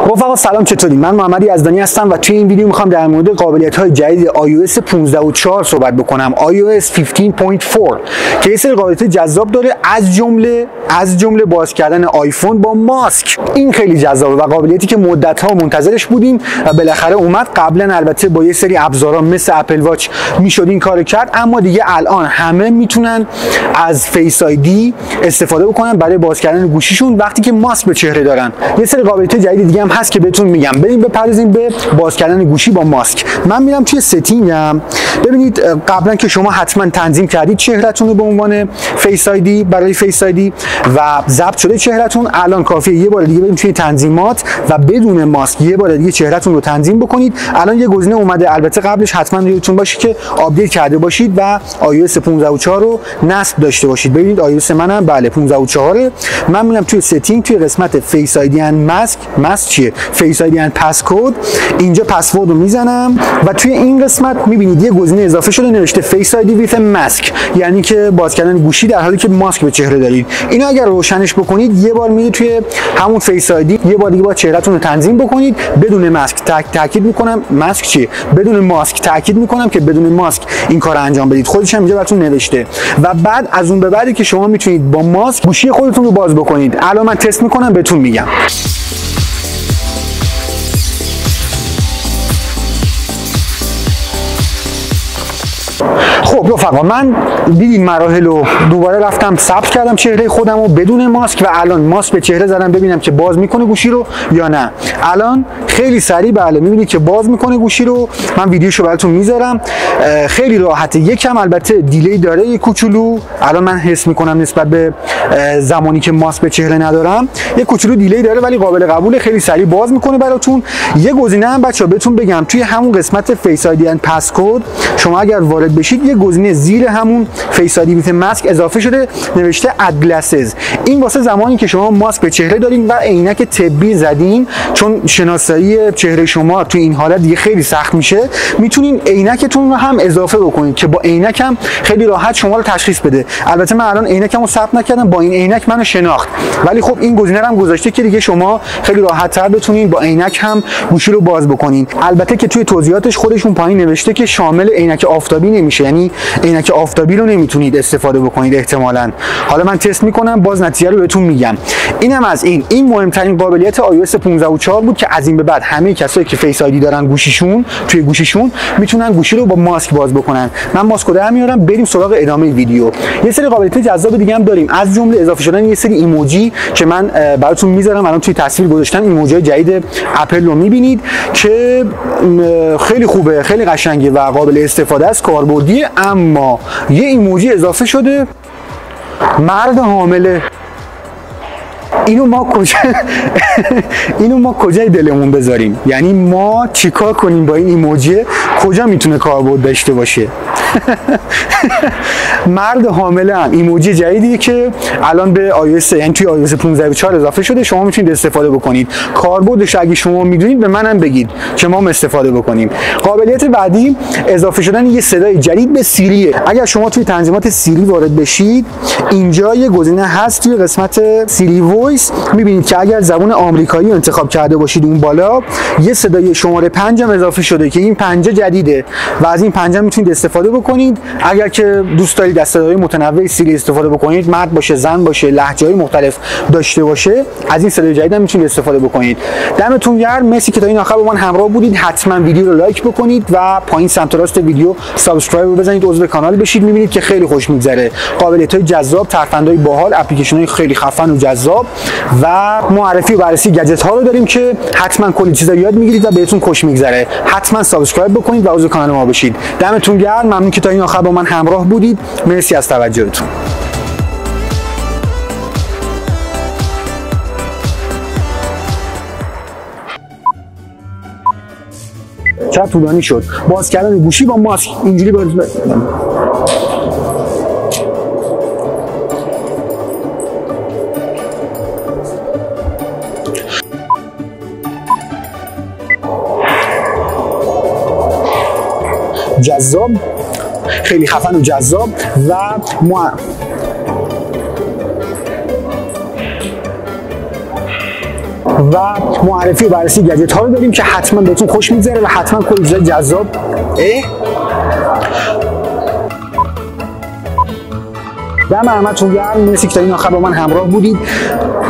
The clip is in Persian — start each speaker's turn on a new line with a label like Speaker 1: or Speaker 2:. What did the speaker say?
Speaker 1: رفقا سلام، چطورین؟ من محمد یزدانی هستم و توی این ویدیو میخوام در مورد قابلیت‌های جدید iOS 15.4 صحبت بکنم. iOS 15.4 که یه سری قابلیت جذاب داره، از جمله باز کردن آیفون با ماسک. این خیلی جذابه و قابلیتی که مدت‌ها منتظرش بودیم و بالاخره اومد. قبلا البته با یه سری ابزارا مثل اپل واچ میشد این کارو کرد، اما دیگه الان همه میتونن از فیس آیدی استفاده بکنن برای باز کردن گوشیشون وقتی که ماسک به چهره دارن. یه سری قابلیت جدید دیگه هم هست که بهتون میگم. بریم بپردازیم به باز کردن گوشی با ماسک. من میرم توی ستینگم. ببینید قبلا که شما حتما تنظیم کردید چهرهتون رو به عنوان فیس آیدی برای فیس آیدی و ضبط شده چهرهتون. الان کافیه یه بار دیگه بریم توی تنظیمات و بدون ماسک یه بار دیگه چهرهتون رو تنظیم بکنید. الان یه گزینه اومده، البته قبلش حتما یادتون باشه که آپدیت کرده باشید و iOS 15.4 رو نصب داشته باشید. ببینید iOS منم بله 15.4. من میرم توی ستینگ، توی قسمت فیس آیدی اند ماسک چیه؟ فیس آیدی اند پسکد. اینجا پسورد رو میزنم و توی این قسمت میبینید یه گزینه اضافه شده نوشته فیس آیدی ویت ماسک، یعنی که باز کردن گوشی در حالی که ماسک به چهره دارید. اینو اگر روشنش بکنید یه بار میرید توی همون فیس آیدی، یه بار دیگه با چهرهتون رو تنظیم بکنید بدون ماسک. تاکید میکنم ماسک چیه؟ بدون ماسک. تاکید میکنم که بدون ماسک این کارو انجام بدید. خودش هم اینجا براتون نوشته و بعد از اون به بعدی که شما میتونید با ماسک گوشی خودتون رو باز بکنید. الان من تست میکنم بهتون میگم. خب رفقا، من دیدین مراحل رو دوباره رفتم ثبت کردم چهره خودم رو بدون ماسک و الان ماسک به چهره زدم ببینم که باز میکنه گوشی رو یا نه. الان خیلی سریع بله میبینید که باز میکنه گوشی رو. من ویدیوشو براتون میذارم. خیلی راحته. یکم البته دیلی داره یه کوچولو. الان من حس میکنم نسبت به زمانی که ماسک به چهره ندارم یه کوچولو دیلی داره، ولی قابل قبوله. خیلی سریع باز میکنه براتون. یه گزینه هم بچه‌ها بهتون بگم، توی همون قسمت فیس آیدی اند پسکد شما اگر وارد بشید یه گزینه زیر همون فیس آیدی ویت ماسک اضافه شده نوشته اد گلاسز. این واسه زمانی که شما ماسک به چهره دارین و عینک طبی زدین، چون شناسایی چهره شما توی این حالت دیگه خیلی سخت میشه، میتونین عینکتون رو هم اضافه بکنید که با عینک هم خیلی راحت شما رو تشخیص بده. البته من الان عینکمو ثبت نکردم، با این عینک منو شناخت، ولی خب این گزینه رو هم گذاشته که دیگه شما خیلی راحت تر بتونین با عینک هم گوشی رو باز بکنین. البته که توی توضیحاتش خودشون پایین نوشته که شامل عینک آفتابی نمیشه، یعنی عینک آفتابی رو نمیتونید استفاده بکنید احتمالاً. حالا من تست میکنم باز نتیجه رو بهتون میگم. اینم از این مهمترین قابلیت iOS 15.4 بود که از این به بعد همه کسایی که فیس آیدی دارن توی گوشیشون میتونن گوشی رو با ماسک باز بکنن. من ماسک رو در میارم، بریم سراغ ادامه ویدیو. یه سری قابلیت جذاب دیگه هم داریم، از جمله اضافه شدن یه سری ایموجی که من براتون میذارم. الان توی تصویر گذاشتم ایموجی جدید اپل رو میبینید که خیلی خوبه، خیلی قشنگه و قابل استفاده است، کاربردیه. اما یه ایموجی اضافه شده، مرد حامله. اینو ما کجای دلمون بذاریم؟ یعنی ما چیکار کنیم با این ایموجی؟ کجا میتونه کاربرد داشته باشه؟ مرد حامله هم ایموجی جدیدیه که الان به iOS، یعنی توی iOS 15.4 اضافه شده. شما میتونید استفاده بکنید. کاربردش اگه شما میدونید به منم بگید که ما هم استفاده بکنیم. قابلیت بعدی اضافه شدن یه صدای جدید به سیریه. اگر شما توی تنظیمات سیری وارد بشید، اینجا یه گزینه هست توی قسمت سیری وایس، میبینید که اگر زبان آمریکایی رو انتخاب کرده باشید اون بالا یه صدای شماره 5 هم اضافه شده که این 5 جدیده و از این 5 میتونید استفاده بکنید. اگر که دوست دارید از صدای متنوع سیری استفاده بکنید، مرد باشه، زن باشه، لهجه‌های مختلف داشته باشه، از این صدای جدید هم میتونید استفاده بکنید. دمتون گرم، مرسی که تا این آخر با من همراه بودید. حتما ویدیو رو لایک بکنید و پایین سمت راست ویدیو سابسکرایب رو بزنید، عضو کانال بشید. میبینید که خیلی خوش میگذره. قابلیت‌های جذاب، ترفندهای باحال، اپلیکیشن‌های خیلی خفن و جذاب و معرفی و بررسی گجت ها رو داریم که حتما کلی چیزا یاد میگیرید و بهتون خوش میگذره. حتما سابسکرایب بکنید و عضو کانال ما بشید. دمتون گرم، ممنون که تا این آخر با من همراه بودید. مرسی از توجهتون. چقدر طولانی شد باز کردن گوشی با ماسک. اینجوری جذاب، خیلی خفن و جذاب و معرفی و بررسی گجت ها رو داریم که حتما بهتون خوش میگذره و حتما کلی چیزای جذاب دم همتون گرم. مرسی که تا این آخر با من همراه بودید.